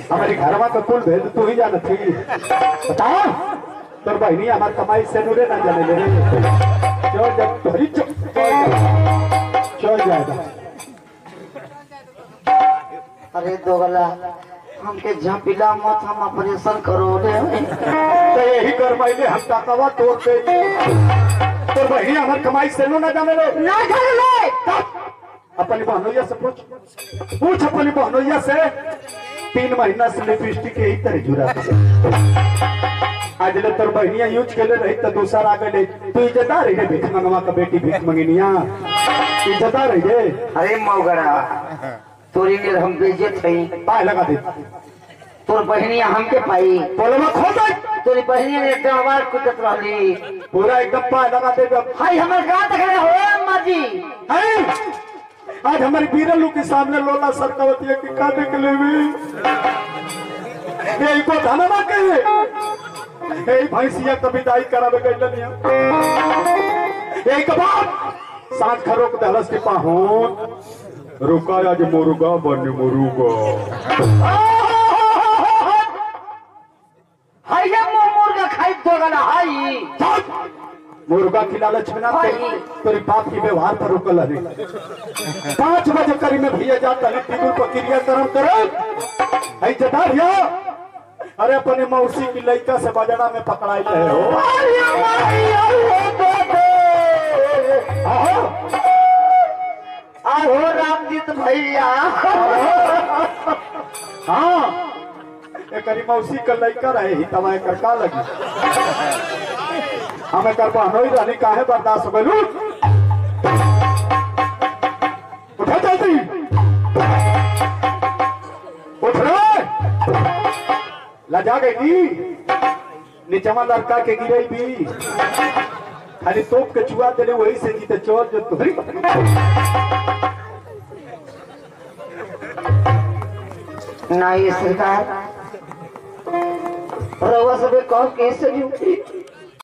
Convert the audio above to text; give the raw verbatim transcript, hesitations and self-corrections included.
हमारी घर में तो कुल भेद तू ही जाना थी। बताओ तोर बहनी हमार कमाई से नूरे ना जाने ले चल जब तो ही चल चल जाएगा। अरे दोगला हमके झापिला मत, हम ऑपरेशन करो रे। तो यही कर माइले हम ताकवा तोड़ पे तोर बहनी हमार कमाई से नू ना जाने ले ना जाने ले। अपनी बहनोइया से पूछ पूछ अपनी बहनोइया से तीन महीना से लिपस्टिक यही तरह जुड़ा आज ले तोर बहनिया यूज के ले रही तो दूसरा आगे ले तू इज्जतदार रही रे भीख मंगवा का बेटी भीख मंगनिया इज्जतदार रही रे। अरे मौगड़ा तोरी ने हम बेइज्जत हई पाए लगा दे तोर बहनिया हमके पाई बोलवा खो दे तोरी बहनिया ने डरवार कुदत रहली पूरा एकदम पाए लगा दे। हाय हमर गांव देख रहे हो अम्मा जी। है आज हमारी बीरलू के सामने लोला सरकावती है कि काटे के लिए भी यही को धना ना कहे यही भैंसिया कभी दाई करावे गई नहीं यही कबाब सांझ खरो के दहलस के पाहुन रुका आज मुर्गा बने मुर्गा हाय ये मुर्गा खाई दोगला हाई मुर्गा की लालच में ना तेरी बाप की व्यवहार पर रुकल है। पांच बजे करी में भैया जाता है टेबल पर क्रिया कर्म करो जता भैया। अरे अपने मौसी की लड़का से बाजड़ा में पकड़ाई रहे हो। आहो रामजीत भैया। हाँ एक मौसी का लड़का रहे ही तवा कर का लगी हमें कर बहनोई रहनी काहे बर्दाश्त हो गई। उठा जल्दी उठ रहे लजा गई नीचवा लड़का के गिरे भी खाली तोप के चुआ दे वही से जीते चोर जो तुम्हारी नहीं सरकार रवा सबे कह कैसे